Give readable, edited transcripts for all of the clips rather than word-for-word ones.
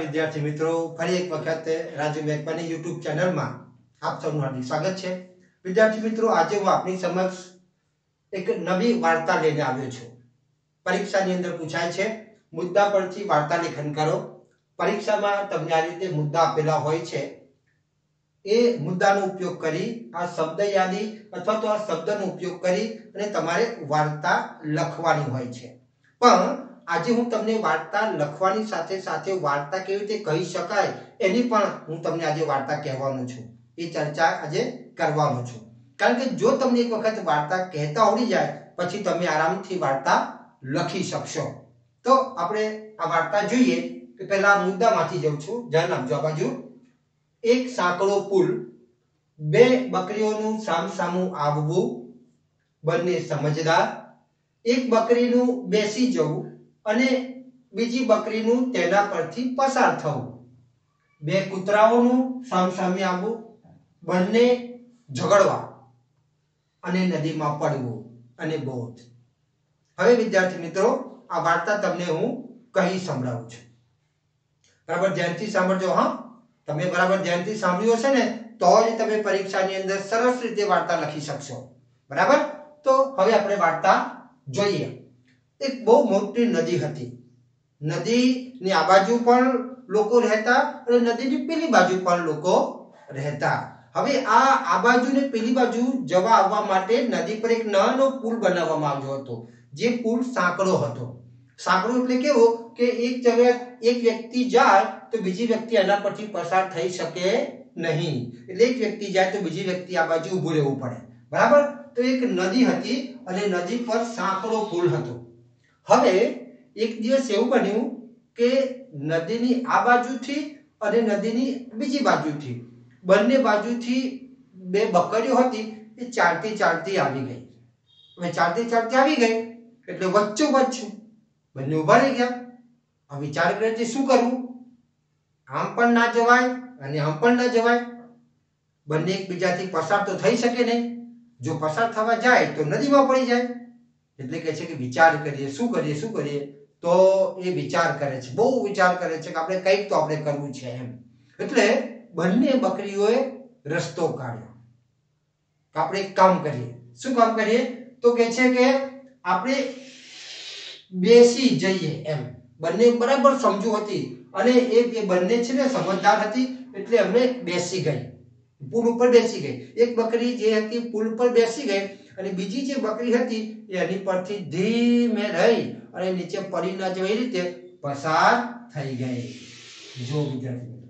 विद्यार्थी मित्रों, फरी एक वखत राजू मेघवानी यूट्यूब चैनल में आप सबનું हार्दिक स्वागत है। विद्यार्थी मित्रों, आज हूँ आपनी समक्ष एक नवी वार्ता लईने आव्यो छुं। परीक्षानी अंदर पूछाय छे मुद्दा परथी वार्ता लेखन करो। परीक्षामां तमने आ रीते मुद्दा आपेला होय छे, ए मुद्दानो उपयोग करी आ शब्द यादी अथवा तो आ शब्दनो उपयोग करी अने तमारे वार्ता लखवानी होय छे। पण आज हूँ तमने वार्ता लखवानी साथे साथे वार्ता केवी रीते कही शकाय एनी पण हूँ तमने आज वार्ता कहेवानो छुं। ए चर्चा आज करवानो छुं, कारण के जो तमने एक वखत वार्ता कहता आवडी जाय पछी तमे आरामथी वार्ता लखी शकशो। तो आपणे आ वार्ता जोईए के पहेला मुद्दामांथी जउं छुं। ધ્યાન આપજો આ બાજુ। एक સાંકડો પુલ, બે બકરીઓનું સામસામું આવવું, બંને સમજદાર, એક બકરીનું બેસી જવું અને બીજી બકરીનું તેના પરથી પસાર થવું, બે કૂતરાઓનું સામસામે આવવું, બંને ઝઘડવા અને નદીમાં પડવું અને બોધ। હવે વિદ્યાર્થી મિત્રો, આ વાર્તા તમને હું કહી સંભળાવું છું। બરાબર ધ્યાનથી સાંભળજો। હા, તમે બરાબર ધ્યાનથી સાંભળ્યું હશે ને તો જ તમે પરીક્ષાની અંદર સરસ રીતે વાર્તા લખી શકશો। બરાબર, તો હવે આપણે વાર્તા જોઈએ। એક બહુ મોટી નદી હતી। નદીની આ બાજુ પણ લોકો રહેતા અને નદીની પેલી બાજુ પણ લોકો રહેતા। હવે આ બાજુ ને પેલી બાજુ જવા આવવા માટે નદી પર એક નાનો પુલ બનાવવામાં આવ્યો હતો, જે પુલ સાંકડો હતો। સાંકડો એટલે કેવો કે એક જગ્યાએ એક વ્યક્તિ જાય तो बीजी व्यक्ति आना परथी पसार थई शके नहीं, એટલે એક વ્યક્તિ જાય તો બીજી વ્યક્તિ આ બાજુ ઊભું રહેવું પડે। બરાબર, તો એક નદી હતી અને નદી પર સાંકડો પુલ હતો। હવે એક દિવસ એવું બન્યું કે નદીની આ બાજુથી અને નદીની બીજી બાજુથી બંને બાજુથી બે બકરીઓ હતી, એ ચાલતી ચાલતી આવી ગઈ। હવે ચાલતી ચાલતી આવી ગઈ એટલે વચ્ચોવચ્ચ બંને ઊભા રહી ગયા। આ વિચાર કરે છે શું કરવું, आम पण ना जवाय अने आम पण ना जवाय, बंने एकबीजाथी पसार तो थई शके नहीं। जो पसार थवा जाए तो नदीमां पड़ी जाए। एटले कहे छे के विचार करीए, शुं करीए। तो ए विचार करे छे, बहु विचार करे छे के आपणे कंईक तो आपणे करवुं छे एम। एटले बंने बकरीओए रस्तो काढ्यो के आपणे एक काम करीए। शुं काम करीए तो कहे छे के आपणे बेसी जईए एम। बंने बराबर समजू हती અને એ બંને છે ને સમજદાર હતી એટલે અમે બેસી ગઈ, પુલ ઉપર બેસી ગઈ। એક બકરી જે હતી પુલ પર બેસી ગઈ અને બીજી જે બકરી હતી એ એની પરથી ધીમે રહી અને નીચે પડી ન જાય એ રીતે પસાર થઈ ગઈ। જો વિદ્યાર્થી મિત્રો,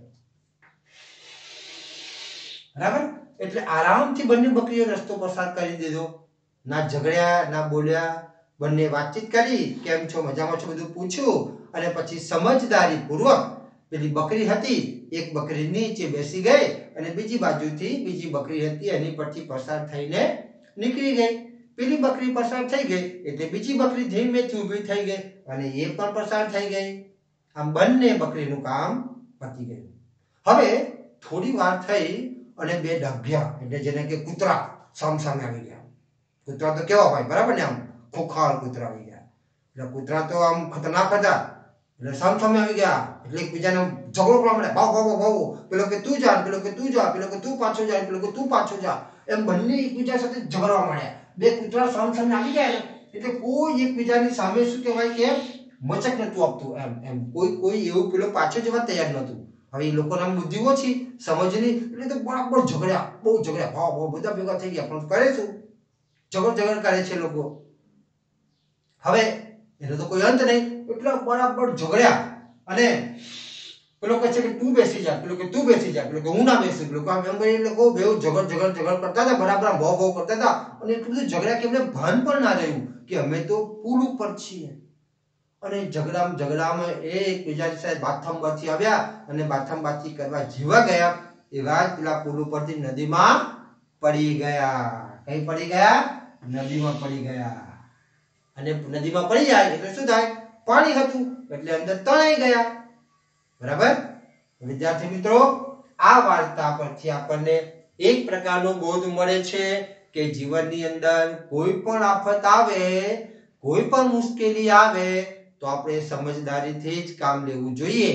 બરાબર, એટલે આરામથી બંને બકરીઓ રસ્તો પસાર કરી દીધો। ના ઝઘડ્યા ના બોલ્યા, બંને વાતચીત કરી, કેમ છો, મજામાં છો, બધું પૂછ્યું અને પછી સમજદારી પૂર્વક પેલી બકરી હતી એક બકરી નીચે બેસી ગઈ અને બીજી બાજુથી બીજી બકરી હતી એની પરથી પસાર થઈને નીકળી ગઈ। પેલી બકરી પસાર થઈ ગઈ એટલે બીજી બકરી ધીમેથી ઊભી થઈ ગઈ અને એ પણ પસાર થઈ ગઈ। આમ બંને બકરીનું કામ પતી ગયું। હવે થોડી વાર થઈ અને બે ડભ્યા એટલે જેને કે કૂતરા સામસામે આવી ગયા। કૂતરા તો કેવા હોય, બરાબર ને, આમ ખોખાર કૂતરા આવી ગયા। એટલે કૂતરા તો આમ ખતરનાક હતા એટલે સામસામે આવી ગયા એટલે એકબીજાને ઝઘડો કરવા માંડ્યા, ભાવ ભાવ ભાવ, પેલો કે તું જા, પેલો કે તું જા, પેલો કે તું પાછો જા, પેલો કે તું પાછો જા, એમ બંને એકબીજા સાથે ઝઘડવા માંડ્યા। બે કૂતરા સામસામે આવી ગયા એટલે કોઈ એકબીજાની સામે શું કહેવાય કે મચક નતું આપતું એમ એમ કોઈ એવું પેલો પાછો જવા તૈયાર નતું। હવે એ લોકોના બુદ્ધિ ઓછી, સમજની, એટલે તો બરાબર ઝઘડ્યા, બહુ ઝઘડ્યા, ભાવ ભાવ બધા ભેગા થઈ ગયા। પણ કરે શું, ઝઘડ કરે છે લોકો। હવે એનો તો કોઈ અંત નહીં, એટલે બરાબર ઝઘડ્યા અને પેલો કહે છે કે તું બેસી જા, પેલો કે તું બેસી જા, પેલો કે હું ના બેસું, પેલો કે આમ એમ કરીને લોકો બેઉ ઝઘડ કરતા હતા, બરાબર ભાવ કરતા હતા અને એટલું બધું ઝઘડ્યા કે એમને ભાન પણ ના રહ્યું કે અમે તો પુલ ઉપર છીએ। અને ઝઘડામાં એકબીજાની સાથે બાથમબાથી આવ્યા અને બાથમબાથી કરવા જેવા ગયા એવા જ પેલા પુલ ઉપરથી નદીમાં પડી ગયા। કઈ પડી ગયા? નદીમાં પડી ગયા। અને નદીમાં પડી જાય એટલે શું થાય? પાણી હતું એટલે અંદર તણાઈ ગયા। બરાબર વિદ્યાર્થી મિત્રો, આ વાર્તા પરથી આપણને એક પ્રકારનો બોધ મળે છે કે જીવનની અંદર કોઈ પણ આફત આવે, કોઈ પણ મુશ્કેલી આવે તો આપણે સમજદારીથી જ કામ લેવું જોઈએ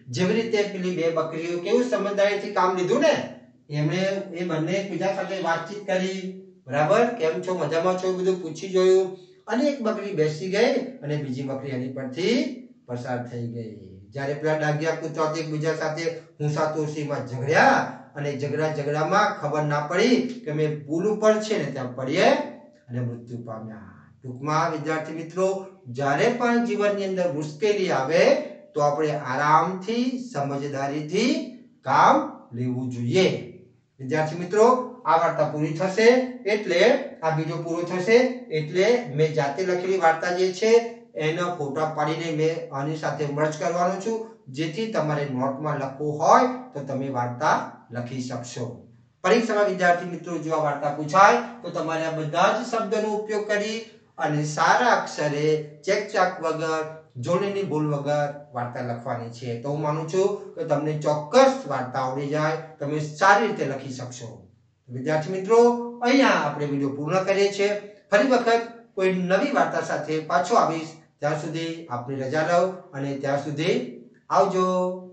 જેવી રીતે પેલી બે બકરીઓ કેવું સમજદારીથી કામ લીધું ને, એમણે એ બંને એકબીજા સાથે વાતચીત કરી, બરાબર, કેમ છો, મજામાં છો, બધું પૂછી જોયું, અને એક બકરી બેસી ગઈ અને બીજી બકરી એની પરથી પસાર થઈ ગઈ. જ્યારે પેલા ડાઘિયા કૂતરા એકબીજા સાથે હુંસાતુસીમાં ઝઘડ્યા અને ઝઘડામાં ખબર ના પડી કે મેં પુલ ઉપર છે ને ત્યાં પડીએ અને મૃત્યુ પામ્યા. ટૂંકમાં વિદ્યાર્થી મિત્રો, જ્યારે પણ જીવનની અંદર મુશ્કેલી આવે તો આપણે આરામથી, સમજદારીથી કામ લેવું જોઈએ. વિદ્યાર્થી મિત્રો, આ વાર્તા પૂરી થશે એટલે આ બીજો પૂરો થશે એટલે મેં જાતે લખેલી વાર્તા જે છે એના ફોટા પાડીને મેં આની સાથે મર્જ કરવાનો છું, જેથી તમારે નોટમાં લખવું હોય તો તમે વાર્તા લખી શકશો. પરીક્ષામાં વિદ્યાર્થી મિત્રો જો આ વાર્તા પૂછાય તો તમારે આ બધા જ શબ્દોનો ઉપયોગ કરી અને સારા અક્ષરે ચેકચાક વગર, જોડણીની ભૂલ વગર વાર્તા લખવાની છે. તો હું માનું છું કે તમને ચોક્કસ વાર્તા આવડી જાય, તમે સારી રીતે લખી શકશો. વિદ્યાર્થી મિત્રો, અહીંયા આપણે વિડીયો પૂર્ણ કરીએ છીએ. ફરી વખત કોઈ નવી વાર્તા સાથે પાછો આવીશ. ત્યાં સુધી આપની રજા લો અને ત્યાં સુધી આવજો.